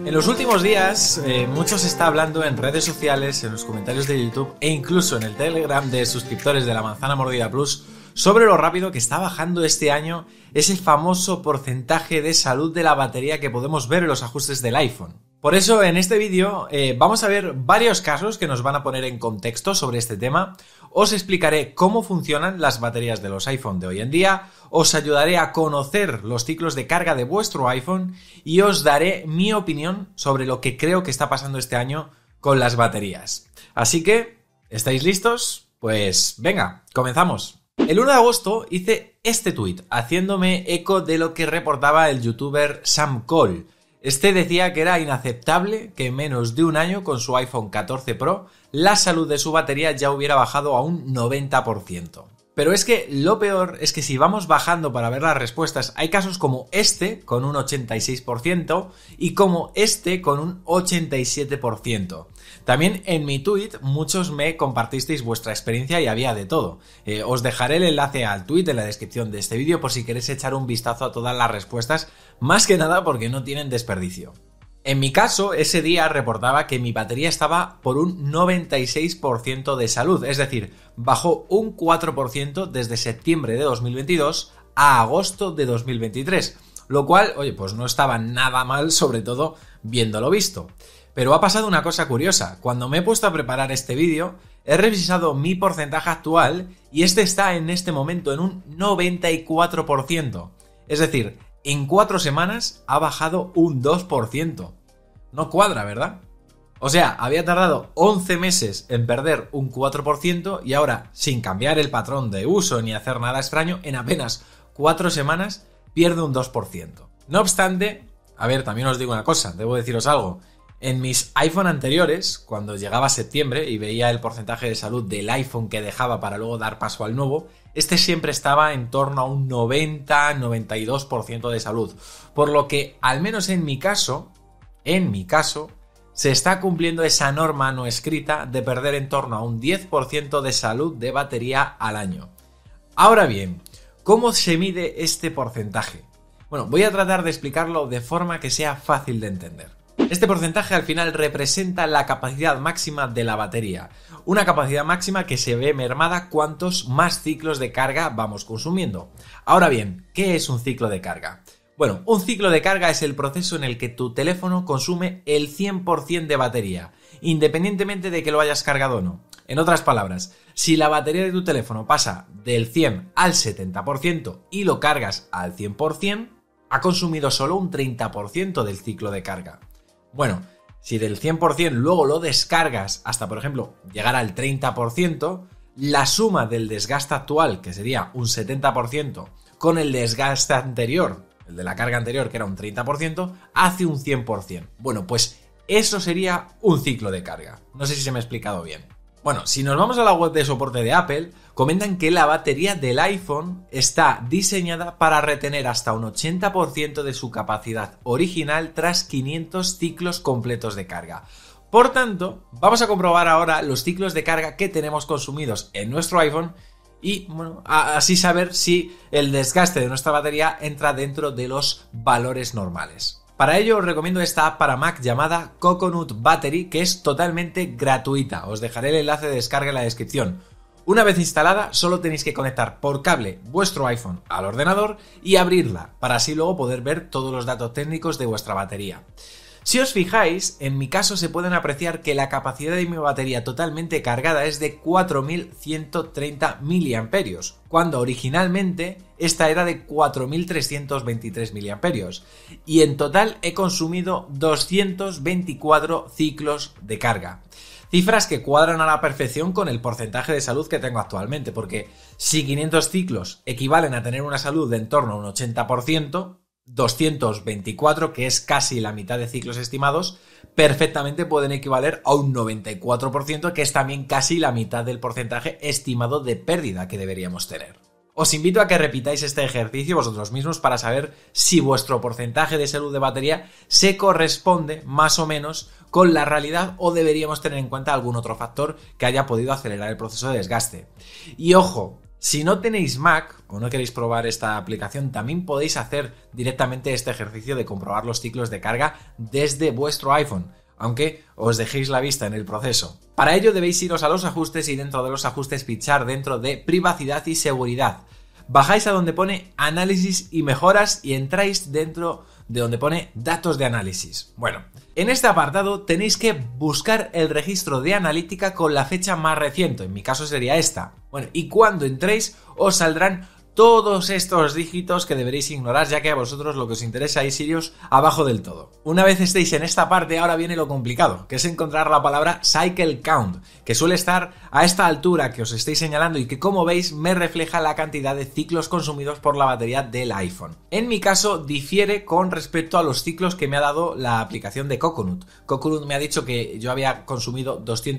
En los últimos días, mucho se está hablando en redes sociales, en los comentarios de YouTube e incluso en el Telegram de suscriptores de la Manzana Mordida Plus sobre lo rápido que está bajando este año ese famoso porcentaje de salud de la batería que podemos ver en los ajustes del iPhone. Por eso en este vídeo vamos a ver varios casos que nos van a poner en contexto sobre este tema. Os explicaré cómo funcionan las baterías de los iPhone de hoy en día, os ayudaré a conocer los ciclos de carga de vuestro iPhone y os daré mi opinión sobre lo que creo que está pasando este año con las baterías. Así que, ¿estáis listos? Pues venga, comenzamos. El 1 de agosto hice este tuit haciéndome eco de lo que reportaba el youtuber Sam Cole. Este decía que era inaceptable que en menos de un año con su iPhone 14 Pro la salud de su batería ya hubiera bajado a un 90%. Pero es que lo peor es que si vamos bajando para ver las respuestas, hay casos como este con un 86% y como este con un 87%. También en mi tweet muchos me compartisteis vuestra experiencia y había de todo. Os dejaré el enlace al tweet en la descripción de este vídeo por si queréis echar un vistazo a todas las respuestas, más que nada porque no tienen desperdicio. En mi caso, ese día reportaba que mi batería estaba por un 96% de salud, es decir, bajó un 4% desde septiembre de 2022 a agosto de 2023, lo cual, oye, pues no estaba nada mal, sobre todo viéndolo visto. Pero ha pasado una cosa curiosa, cuando me he puesto a preparar este vídeo, he revisado mi porcentaje actual y este está en este momento en un 94%, es decir, en 4 semanas ha bajado un 2%. No cuadra, ¿verdad? O sea, había tardado 11 meses en perder un 4% y ahora, sin cambiar el patrón de uso ni hacer nada extraño, en apenas 4 semanas pierde un 2%. No obstante, a ver, también os digo una cosa, debo deciros algo. En mis iPhone anteriores, cuando llegaba septiembre y veía el porcentaje de salud del iPhone que dejaba para luego dar paso al nuevo, este siempre estaba en torno a un 90-92% de salud. Por lo que, al menos en mi caso, se está cumpliendo esa norma no escrita de perder en torno a un 10% de salud de batería al año. Ahora bien, ¿cómo se mide este porcentaje? Bueno, voy a tratar de explicarlo de forma que sea fácil de entender. Este porcentaje al final representa la capacidad máxima de la batería, una capacidad máxima que se ve mermada cuantos más ciclos de carga vamos consumiendo. Ahora bien, ¿qué es un ciclo de carga? Bueno, un ciclo de carga es el proceso en el que tu teléfono consume el 100% de batería, independientemente de que lo hayas cargado o no. En otras palabras, si la batería de tu teléfono pasa del 100 al 70% y lo cargas al 100%, ha consumido solo un 30% del ciclo de carga. Bueno, si del 100% luego lo descargas hasta, por ejemplo, llegar al 30%, la suma del desgaste actual, que sería un 70%, con el desgaste anterior, el de la carga anterior, que era un 30%, hace un 100%. Bueno, pues eso sería un ciclo de carga. No sé si se me ha explicado bien. Bueno, si nos vamos a la web de soporte de Apple, comentan que la batería del iPhone está diseñada para retener hasta un 80% de su capacidad original tras 500 ciclos completos de carga. Por tanto, vamos a comprobar ahora los ciclos de carga que tenemos consumidos en nuestro iPhone y, bueno, así saber si el desgaste de nuestra batería entra dentro de los valores normales. Para ello os recomiendo esta app para Mac llamada Coconut Battery, que es totalmente gratuita. Os dejaré el enlace de descarga en la descripción. Una vez instalada, solo tenéis que conectar por cable vuestro iPhone al ordenador y abrirla, para así luego poder ver todos los datos técnicos de vuestra batería. Si os fijáis, en mi caso se pueden apreciar que la capacidad de mi batería totalmente cargada es de 4130 mAh, cuando originalmente esta era de 4323 mAh, y en total he consumido 224 ciclos de carga. Cifras que cuadran a la perfección con el porcentaje de salud que tengo actualmente, porque si 500 ciclos equivalen a tener una salud de en torno a un 80%, 224, que es casi la mitad de ciclos estimados, perfectamente pueden equivaler a un 94%, que es también casi la mitad del porcentaje estimado de pérdida que deberíamos tener. Os invito a que repitáis este ejercicio vosotros mismos para saber si vuestro porcentaje de salud de batería se corresponde más o menos con la realidad o deberíamos tener en cuenta algún otro factor que haya podido acelerar el proceso de desgaste. Y ojo, Si no tenéis Mac o no queréis probar esta aplicación, también podéis hacer directamente este ejercicio de comprobar los ciclos de carga desde vuestro iPhone, aunque os dejéis la vista en el proceso. Para ello debéis iros a los ajustes y dentro de los ajustes pinchar dentro de privacidad y seguridad. Bajáis a donde pone análisis y mejoras y entráis dentro de donde pone datos de análisis. Bueno, en este apartado tenéis que buscar el registro de analítica con la fecha más reciente, en mi caso sería esta. Bueno, y cuando entréis os saldrán todos estos dígitos que deberéis ignorar, ya que a vosotros lo que os interesa es iros abajo del todo. Una vez estéis en esta parte, ahora viene lo complicado, que es encontrar la palabra Cycle Count, que suele estar a esta altura que os estoy señalando y que, como veis, me refleja la cantidad de ciclos consumidos por la batería del iPhone. En mi caso difiere con respecto a los ciclos que me ha dado la aplicación de Coconut. Coconut me ha dicho que yo había consumido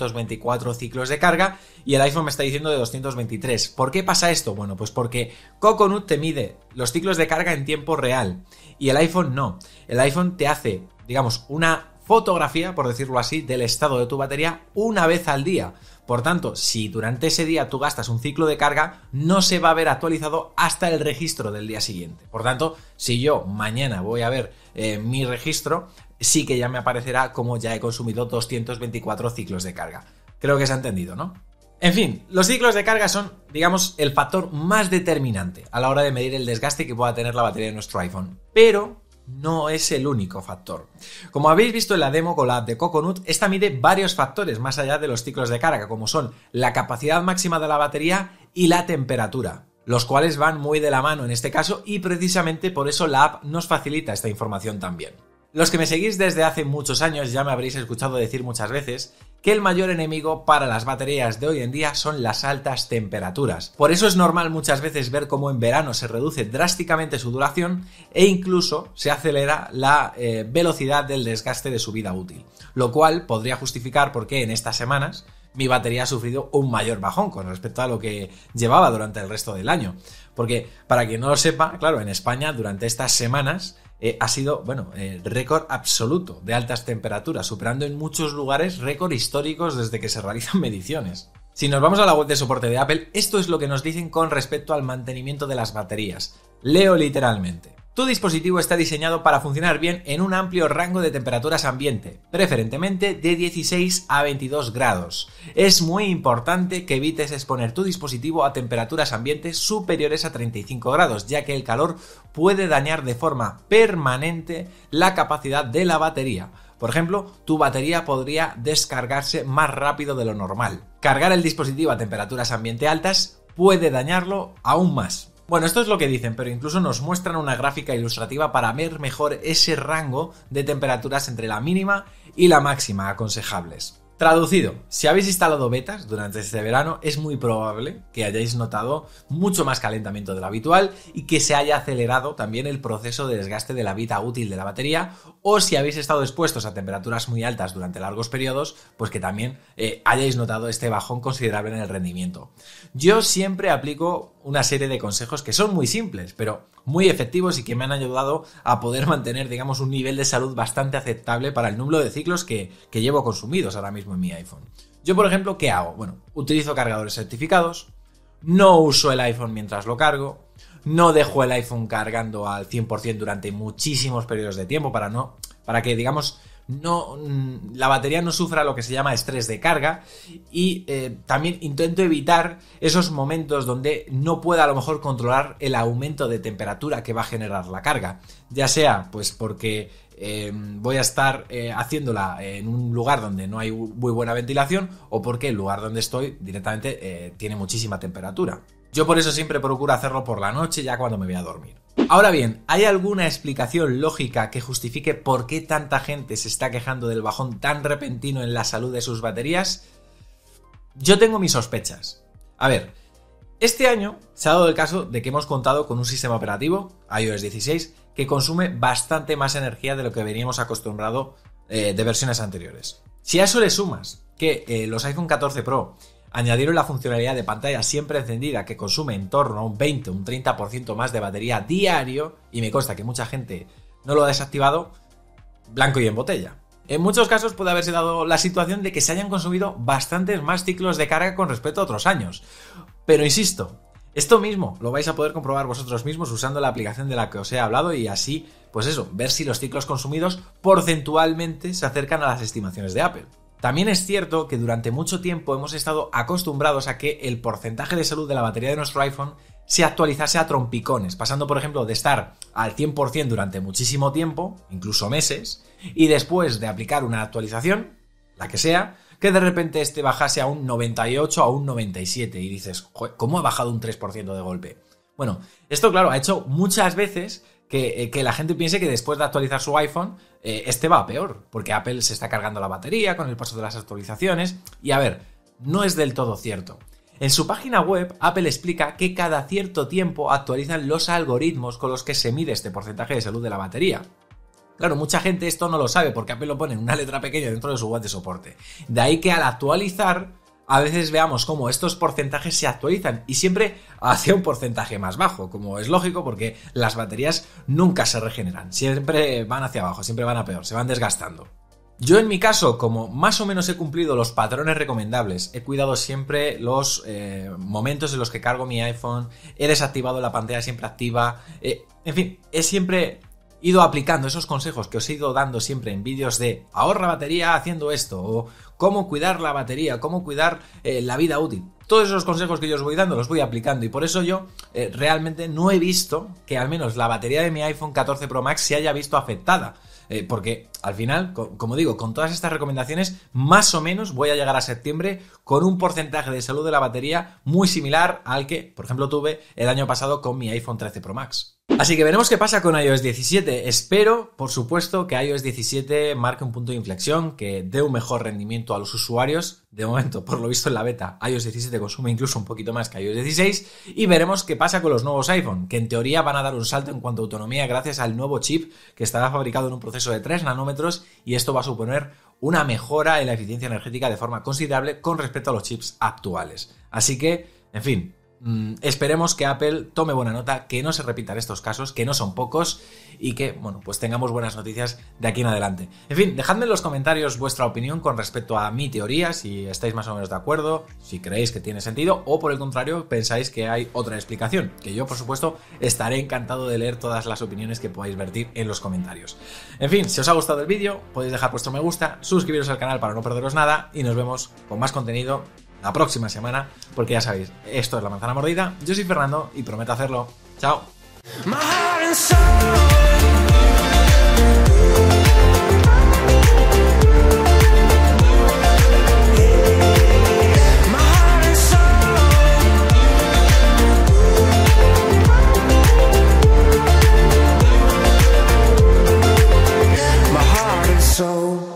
224 ciclos de carga y el iPhone me está diciendo de 223. ¿Por qué pasa esto? Bueno, pues porque Coconut te mide los ciclos de carga en tiempo real y el iPhone no. El iPhone te hace, digamos, una fotografía, por decirlo así, del estado de tu batería una vez al día. Por tanto, si durante ese día tú gastas un ciclo de carga, no se va a ver actualizado hasta el registro del día siguiente. Por tanto, si yo mañana voy a ver mi registro, sí que ya me aparecerá como ya he consumido 224 ciclos de carga. Creo que se ha entendido, ¿no? En fin, los ciclos de carga son, digamos, el factor más determinante a la hora de medir el desgaste que pueda tener la batería de nuestro iPhone. Pero no es el único factor. Como habéis visto en la demo con la app de Coconut, esta mide varios factores más allá de los ciclos de carga, como son la capacidad máxima de la batería y la temperatura, los cuales van muy de la mano en este caso y precisamente por eso la app nos facilita esta información también. Los que me seguís desde hace muchos años ya me habréis escuchado decir muchas veces que el mayor enemigo para las baterías de hoy en día son las altas temperaturas. Por eso es normal muchas veces ver cómo en verano se reduce drásticamente su duración e incluso se acelera la velocidad del desgaste de su vida útil, lo cual podría justificar por qué en estas semanas mi batería ha sufrido un mayor bajón con respecto a lo que llevaba durante el resto del año. Porque, para quien no lo sepa, claro, en España durante estas semanas ha sido, récord absoluto de altas temperaturas, superando en muchos lugares récord históricos desde que se realizan mediciones. Si nos vamos a la web de soporte de Apple, esto es lo que nos dicen con respecto al mantenimiento de las baterías. Leo literalmente. Tu dispositivo está diseñado para funcionar bien en un amplio rango de temperaturas ambiente, preferentemente de 16 a 22 grados. Es muy importante que evites exponer tu dispositivo a temperaturas ambientes superiores a 35 grados, ya que el calor puede dañar de forma permanente la capacidad de la batería. Por ejemplo, tu batería podría descargarse más rápido de lo normal. Cargar el dispositivo a temperaturas ambiente altas puede dañarlo aún más. Bueno, esto es lo que dicen, pero incluso nos muestran una gráfica ilustrativa para ver mejor ese rango de temperaturas entre la mínima y la máxima aconsejables. Traducido, si habéis instalado betas durante este verano, es muy probable que hayáis notado mucho más calentamiento de lo habitual y que se haya acelerado también el proceso de desgaste de la vida útil de la batería, o si habéis estado expuestos a temperaturas muy altas durante largos periodos, pues que también hayáis notado este bajón considerable en el rendimiento. Yo siempre aplico una serie de consejos que son muy simples, pero muy efectivos y que me han ayudado a poder mantener, digamos, un nivel de salud bastante aceptable para el número de ciclos que llevo consumidos ahora mismo en mi iPhone. Yo, por ejemplo, ¿qué hago? Bueno, utilizo cargadores certificados, no uso el iPhone mientras lo cargo, no dejo el iPhone cargando al 100% durante muchísimos periodos de tiempo para que, digamos, la batería no sufra lo que se llama estrés de carga y también intento evitar esos momentos donde no pueda a lo mejor controlar el aumento de temperatura que va a generar la carga, ya sea pues porque voy a estar haciéndola en un lugar donde no hay muy buena ventilación o porque el lugar donde estoy directamente tiene muchísima temperatura. Yo por eso siempre procuro hacerlo por la noche, ya cuando me voy a dormir. Ahora bien, ¿hay alguna explicación lógica que justifique por qué tanta gente se está quejando del bajón tan repentino en la salud de sus baterías? Yo tengo mis sospechas. A ver, este año se ha dado el caso de que hemos contado con un sistema operativo, iOS 16, que consume bastante más energía de lo que veníamos acostumbrados de versiones anteriores. Si a eso le sumas que los iPhone 14 Pro añadieron la funcionalidad de pantalla siempre encendida que consume en torno a un 20 o un 30% más de batería diario, y me consta que mucha gente no lo ha desactivado, blanco y en botella. En muchos casos puede haberse dado la situación de que se hayan consumido bastantes más ciclos de carga con respecto a otros años. Pero insisto, Esto mismo lo vais a poder comprobar vosotros mismos usando la aplicación de la que os he hablado y así, pues eso, ver si los ciclos consumidos porcentualmente se acercan a las estimaciones de Apple. También es cierto que durante mucho tiempo hemos estado acostumbrados a que el porcentaje de salud de la batería de nuestro iPhone se actualizase a trompicones, pasando por ejemplo de estar al 100% durante muchísimo tiempo, incluso meses, y después de aplicar una actualización, la que sea, que de repente este bajase a un 98 a un 97 y dices, joder, ¿cómo ha bajado un 3% de golpe? Bueno, esto claro, ha hecho muchas veces que la gente piense que después de actualizar su iPhone, este va a peor, porque Apple se está cargando la batería con el paso de las actualizaciones, y a ver, no es del todo cierto. En su página web, Apple explica que cada cierto tiempo actualizan los algoritmos con los que se mide este porcentaje de salud de la batería. Claro, mucha gente esto no lo sabe porque Apple lo pone en una letra pequeña dentro de su web de soporte. De ahí que al actualizar, a veces veamos cómo estos porcentajes se actualizan y siempre hacia un porcentaje más bajo, como es lógico porque las baterías nunca se regeneran, siempre van hacia abajo, siempre van a peor, se van desgastando. Yo en mi caso, como más o menos he cumplido los patrones recomendables, he cuidado siempre los momentos en los que cargo mi iPhone, he desactivado la pantalla siempre activa, en fin, he siempre ido aplicando esos consejos que os he ido dando siempre en vídeos de ahorra batería haciendo esto, o cómo cuidar la batería, cómo cuidar la vida útil. Todos esos consejos que yo os voy dando los voy aplicando y por eso yo realmente no he visto que al menos la batería de mi iPhone 14 Pro Max se haya visto afectada. Porque al final, como digo, con todas estas recomendaciones, más o menos voy a llegar a septiembre con un porcentaje de salud de la batería muy similar al que, por ejemplo, tuve el año pasado con mi iPhone 13 Pro Max. Así que veremos qué pasa con iOS 17. Espero, por supuesto, que iOS 17 marque un punto de inflexión, que dé un mejor rendimiento a los usuarios. De momento, por lo visto en la beta, iOS 17 consume incluso un poquito más que iOS 16 y veremos qué pasa con los nuevos iPhone, que en teoría van a dar un salto en cuanto a autonomía gracias al nuevo chip que estará fabricado en un proceso de 3 nanómetros y esto va a suponer una mejora en la eficiencia energética de forma considerable con respecto a los chips actuales. Así que, en fin, esperemos que Apple tome buena nota, que no se repitan estos casos, que no son pocos y que, bueno, pues tengamos buenas noticias de aquí en adelante. En fin, dejadme en los comentarios vuestra opinión con respecto a mi teoría, si estáis más o menos de acuerdo, si creéis que tiene sentido o por el contrario pensáis que hay otra explicación, que yo por supuesto estaré encantado de leer todas las opiniones que podáis vertir en los comentarios. En fin, si os ha gustado el vídeo podéis dejar vuestro me gusta, suscribiros al canal para no perderos nada y nos vemos con más contenido la próxima semana, porque ya sabéis, esto es La Manzana Mordida, yo soy Fernando y prometo hacerlo. ¡Chao! Soul.